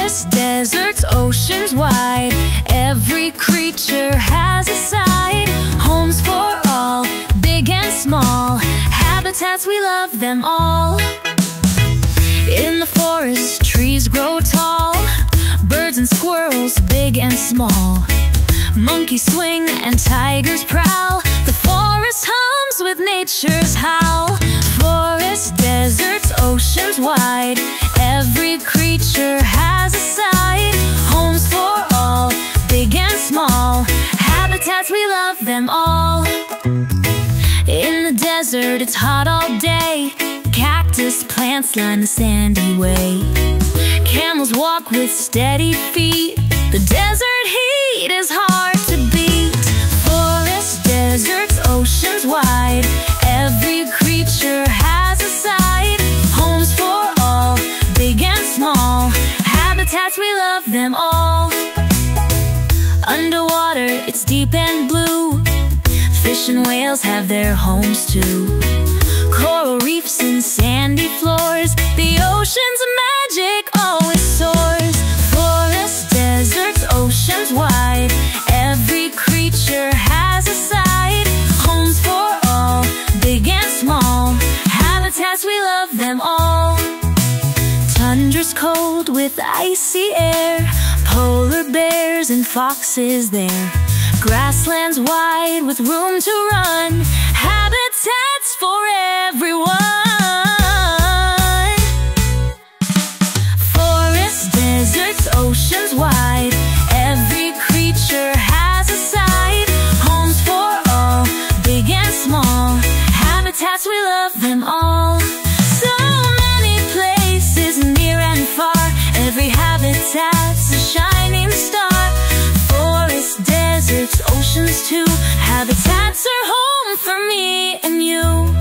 Forests, deserts, oceans wide, every creature has a side. Homes for all, big and small, habitats, we love them all. In the forest, trees grow tall, birds and squirrels, big and small. Monkeys swing and tigers prowl, the forest hums with nature's howl. Forests, deserts, oceans wide, every creature has a side. Homes for all, big and small, habitats, we love them all. In the desert, it's hot all day, cactus plants line the sandy way. Camels walk with steady feet, the desert heat is hard to beat. Forests, deserts, oceans wide, every creature has a side. Homes for all, big and small, habitats, we love them all. Underwater, it's deep and blue, fish and whales have their homes too. Coral reefs and sandy floors, the ocean's magic always soars. Forests, deserts, oceans wide, every creature has a side. Homes for all, big and small, habitats, we love them all. Tundras cold with icy air, polar bears and foxes there. Grasslands wide with room to run, habitats for everyone. Forests, deserts, oceans wide, every creature has a side. Homes for all, big and small, habitats, we love them all. So many places near and far, every habitat's a shining star. Forests, deserts, oceans too, habitats are home for me and you.